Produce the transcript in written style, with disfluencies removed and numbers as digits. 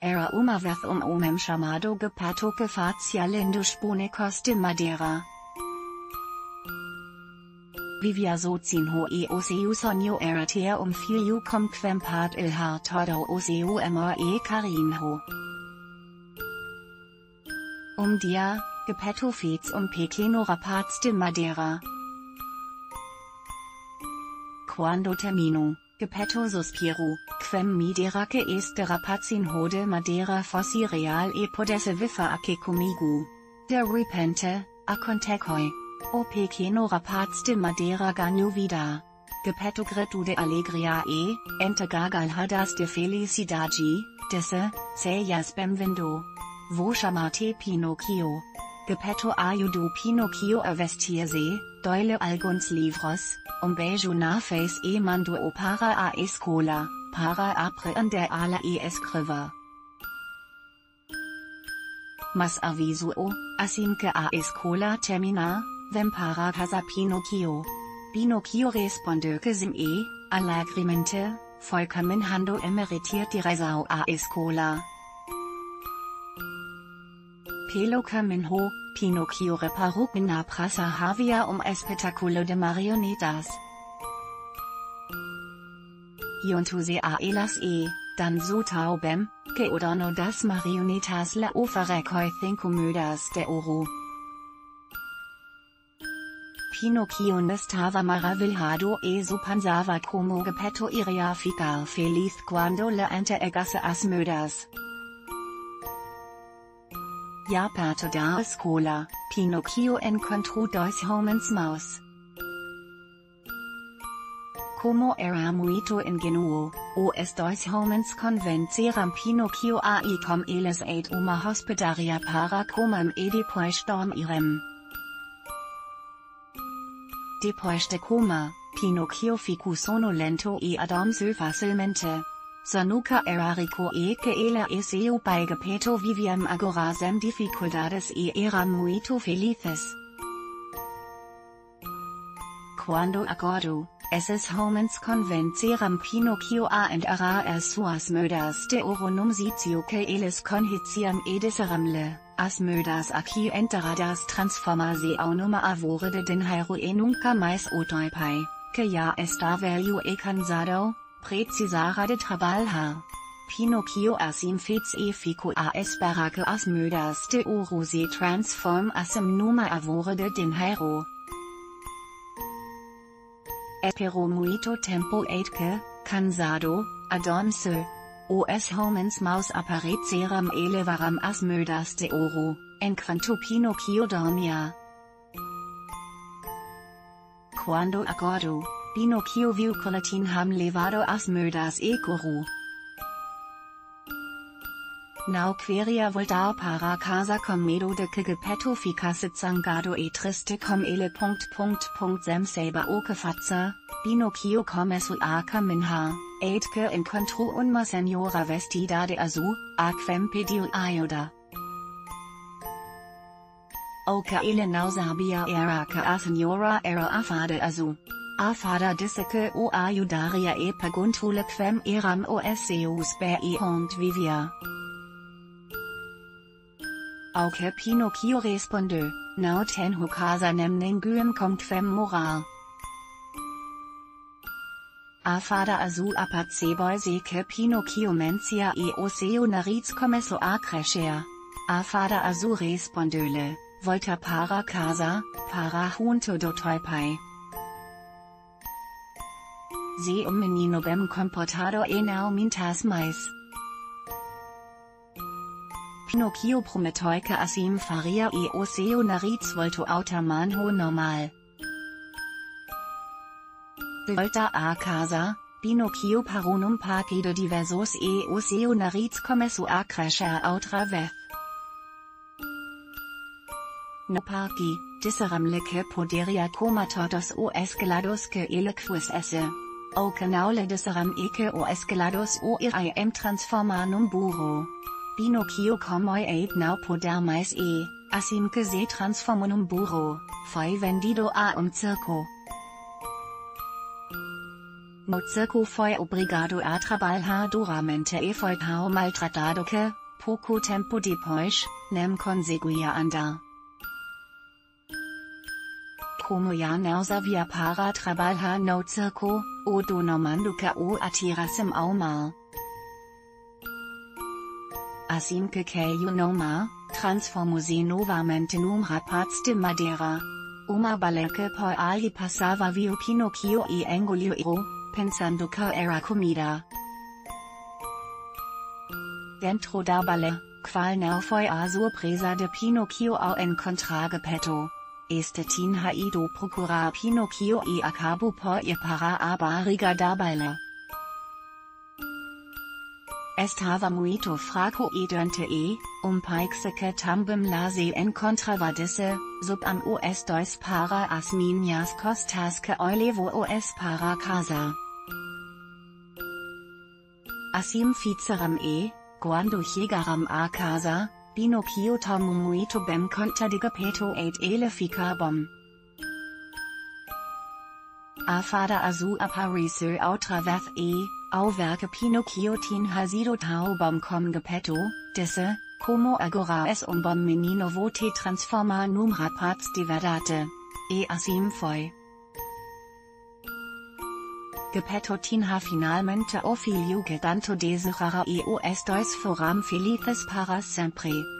era uma vez homem chamado Geppetto que fazia lindos bonecos de madeira. Vivia sozinho e o seu sonho era ter filho com quem partilhar todo o seu amor e carinho. Dia, Geppetto fez pequeno rapaz de madeira. Quando terminou, Geppetto suspirou, quem me dera que este rapazinho de madeira fosse real e pudesse viver aqui comigo. De repente, aconteceu. O pequeno rapaz de madeira ganhou vida. Geppetto gritou de alegria e, entre gargalhadas de felicidade, disse, sejas bem-vindo. Vou chamar-te Pinocchio. Geppetto ajudou Pinocchio a vestir-se, deu-lhe alguns livros, beijo na face e mandou-o para a escola, para aprender a ler e escrever. Mas avisou-o, assim que a escola terminar, vem para casa Pinocchio. Pinocchio respondeu que sim e, alegremente, foi caminhando direção à escola. Pelo caminho, Pinocchio reparou que na praça havia espetáculo de marionetas. Juntou-se a elas e, dançou bem, que o dono das marionetas lhe ofereceu 5 moedas de ouro. Pinocchio estava maravilhado e pensava como Geppetto iria ficar feliz quando lhe entregasse as moedas. Já perto da escola, Pinocchio encontrou 2 homens maus. Como era muito ingenuo, os 2 homens convenceram Pinocchio a ir com eles a uma hospedaria para comer e depois dormirem. Depois de comer, Pinocchio ficou sonolento e adormeceu facilmente. Só nunca era rico e que ele e seu pai Geppetto viviam agora sem dificuldades e eram muito felizes. Quando acordou, esses homens convenceram Pinocchio a enterrar as suas moedas de ouro num sítio que eles conheciam e disseram-lhe, as moedas aqui enterradas transformam-se numa árvore de dinheiro e nunca mais o teu pai, que já está velho e cansado, precisará de trabalhar. Pinocchio assim fez e ficou a esperar que as moedas de ouro se transformassem numa árvore de dinheiro. Esperou muito tempo e que, cansado, adormeceu. Os homens maus apareceram e levaram as moedas de ouro, enquanto Pinocchio dormia. Quando acordou, Pinocchio viu que tinham levado as moedas e correu. Não queria voltar para casa com medo de que Geppetto ficasse zangado e triste com ele. Sem saber o que fazer, Pinocchio começou a caminhar, e que encontrou uma senhora vestida de azul, a quem pediu ajuda. O que ele não sabia era que a senhora era a fada azul. A fada disse que o ajudaria e perguntou-lhe quem eram os seus pais e onde vivia. Ao que Pinocchio respondeu, não tenho casa nem ninguém com quem morar. A fada azul apercebeu-se que Pinocchio mencia e o seu nariz começou a crescer. A fada azul respondeu-lhe, volta para casa, para junto do teu pai. Se menino bem comportado e não mintas mais. Pinocchio prometeu que assim faria e o seu nariz voltou ao tamanho normal. De volta a casa, Pinocchio parou num parque de diversos e o seu nariz começou a crescer outra vez. No parque, disseram-lhe que poderia comer todos os gelados que ele quisesse. O que não lhe disseram e que os gelados o iriam transformar num burro. Pinocchio comeu e não poder mais e, assim que se transformou num burro, foi vendido a circo. no circo foi obrigado a trabalhar duramente e foi tão maltratado que, pouco tempo depois, nem conseguia andar. Como já não sabia para trabalhar no circo, o dono mandou que o atirassem ao mar. Assim que caiu no mar, transformou-se novamente num rapaz de madeira. Uma baleia que por ali passava viu Pinocchio e engoliu-o, pensando que era comida. Dentro da baleia, qual não foi a surpresa de Pinocchio ao encontrar Geppetto. Este tinha ido procurar Pinocchio e acabou por ir para a barriga da baleia. Estava muito fraco e doente peixe que também lá se encontrava disse, suban os dois para as minhas costas que eu levo os para casa. Assim fizeram quando chegaram a casa, Pinocchio tomou muito bem conta de Geppetto e ele fica bom. A fada azul apareceu outra vez ao ver que Pinocchio tinha sido tão bom com Geppetto, disse, como agora és bom menino vou te transformar num rapaz de verdade. E assim foi. Geppetto tinha finalmente o filho que tanto desejara e os dois foram felizes para sempre.